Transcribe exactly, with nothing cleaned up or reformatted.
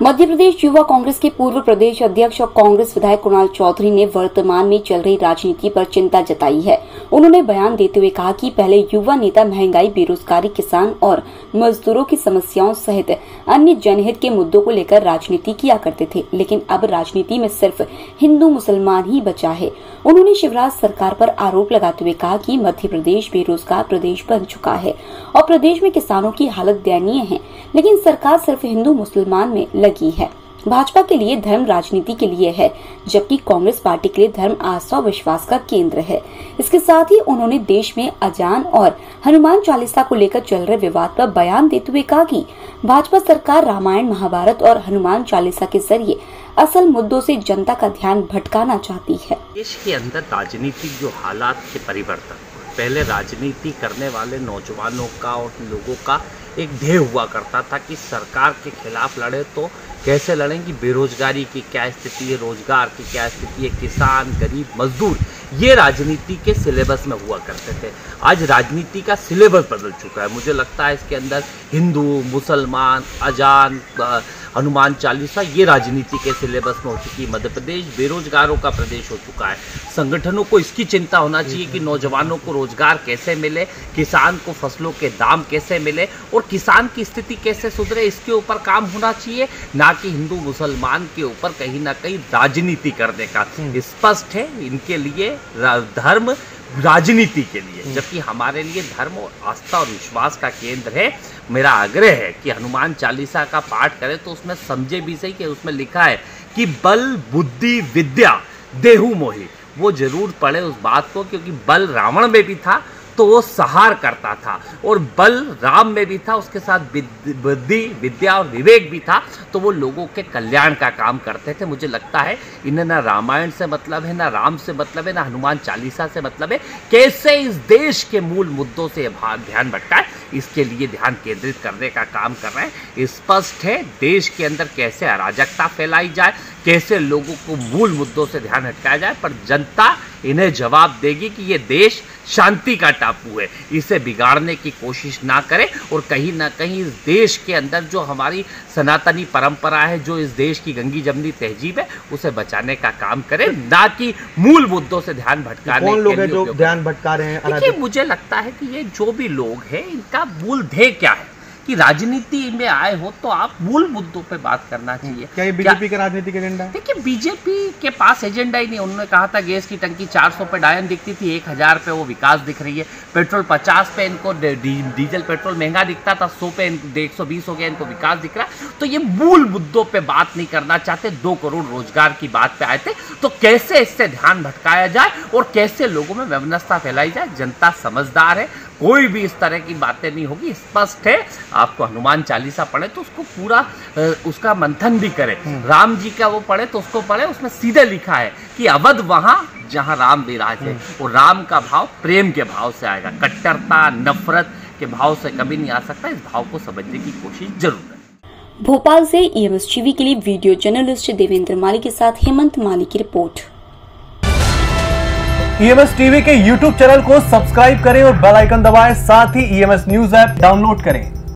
मध्य प्रदेश युवा कांग्रेस के पूर्व प्रदेश अध्यक्ष और कांग्रेस विधायक कुणाल चौधरी ने वर्तमान में चल रही राजनीति पर चिंता जताई है। उन्होंने बयान देते हुए कहा कि पहले युवा नेता महंगाई, बेरोजगारी, किसान और मजदूरों की समस्याओं सहित अन्य जनहित के मुद्दों को लेकर राजनीति किया करते थे, लेकिन अब राजनीति में सिर्फ हिंदू मुसलमान ही बचा है। उन्होंने शिवराज सरकार पर आरोप लगाते हुए कहा कि मध्य प्रदेश बेरोजगार प्रदेश बन चुका है और प्रदेश में किसानों की हालत दयनीय है, लेकिन सरकार सिर्फ हिंदू मुसलमान में लगी है। भाजपा के लिए धर्म राजनीति के लिए है, जबकि कांग्रेस पार्टी के लिए धर्म आस्था और विश्वास का केंद्र है। इसके साथ ही उन्होंने देश में अजान और हनुमान चालीसा को लेकर चल रहे विवाद पर बयान देते हुए कहा कि भाजपा सरकार रामायण, महाभारत और हनुमान चालीसा के जरिए असल मुद्दों से जनता का ध्यान भटकाना चाहती है। देश के अंदर राजनीतिक जो हालात के परिवर्तन, पहले राजनीति करने वाले नौजवानों का और लोगों का एक ध्येय हुआ करता था कि सरकार के खिलाफ लड़े तो कैसे लड़ेंगी, बेरोजगारी की क्या स्थिति है, रोजगार की क्या स्थिति है, किसान, गरीब, मजदूर, ये राजनीति के सिलेबस में हुआ करते थे। आज राजनीति का सिलेबस बदल चुका है। मुझे लगता है इसके अंदर हिंदू, मुसलमान, अजान, हनुमान चालीसा ये राजनीति के सिलेबस में हो चुकी है। मध्य प्रदेश बेरोजगारों का प्रदेश हो चुका है। संगठनों को इसकी चिंता होना चाहिए कि नौजवानों को रोजगार कैसे मिले, किसान को फसलों के दाम कैसे मिले और किसान की स्थिति कैसे सुधरे, इसके ऊपर काम होना चाहिए, ना कि हिंदू मुसलमान के ऊपर कहीं ना कहीं राजनीति करने का। स्पष्ट है इनके लिए धर्म राजनीति के लिए, जबकि हमारे लिए धर्म और आस्था और विश्वास का केंद्र है। मेरा आग्रह है कि हनुमान चालीसा का पाठ करें तो उसमें समझे भी सही कि उसमें लिखा है कि बल, बुद्धि, विद्या देहु मोहि, वो जरूर पढ़े उस बात को, क्योंकि बल रावण में भी था तो वो सहार करता था और बल राम में भी था, उसके साथ बुद्धि, विद्या और विवेक भी था, तो वो लोगों के कल्याण का काम करते थे। मुझे लगता है इन्हें ना रामायण से मतलब है, ना राम से मतलब है, ना हनुमान चालीसा से मतलब है। कैसे इस देश के मूल मुद्दों से ध्यान भटकाए, इसके लिए ध्यान केंद्रित करने का काम कर रहे हैं। स्पष्ट है देश के अंदर कैसे अराजकता फैलाई जाए, कैसे लोगों को मूल मुद्दों से ध्यान हटकाया जाए, पर जनता इन्हें जवाब देगी कि ये देश शांति का टापू है, इसे बिगाड़ने की कोशिश ना करें और कहीं ना कहीं इस देश के अंदर जो हमारी सनातनी परंपरा है, जो इस देश की गंगी जमनी तहजीब है, उसे बचाने का काम करें, ना कि मूल मुद्दों से ध्यान भटकाने कौन लोग हैं जो ध्यान भटका रहे हैं? देखिए, मुझे लगता है कि ये जो भी लोग हैं इनका मूल ध्येय क्या है कि राजनीति में आए हो तो आप मूल मुद्दों पे बात करना चाहिए। क्या ये बीजेपी का राजनीतिक एजेंडा है? देखिए, बीजेपी के पास एजेंडा ही नहीं। उन्होंने कहा था गैस की टंकी चार सौ पे डायन दिखती थी, एक हजार पे वो विकास दिख रही है। पेट्रोल पचास पे इनको डीजल पेट्रोल महंगा दिखता था, सौ पे एक सौ बीस हो गया, इनको विकास दिख रहा है। तो ये मूल मुद्दों पे बात नहीं करना चाहते। दो करोड़ रोजगार की बात पे आए थे, तो कैसे इससे ध्यान भटकाया जाए और कैसे लोगों में वैमनस्यता फैलाई जाए। जनता समझदार है, कोई भी इस तरह की बातें नहीं होगी। स्पष्ट है, आपको हनुमान चालीसा पढ़े तो उसको पूरा उसका मंथन भी करें। राम जी का वो पढ़े तो उसको पढ़े, उसमें सीधे लिखा है कि अवध वहां जहां राम विराज है, और राम का भाव प्रेम के भाव से आएगा, कट्टरता, नफरत के भाव से कभी नहीं आ सकता। इस भाव को समझने की कोशिश जरूर करें। भोपाल से ईएमएस टीवी के लिए वीडियो जर्नलिस्ट देवेंद्र माली के साथ हेमंत माली की रिपोर्ट। ईएमएस टीवी के यूट्यूब चैनल को सब्सक्राइब करें और बेल आइकन दबाएं, साथ ही ईएमएस न्यूज ऐप डाउनलोड करें।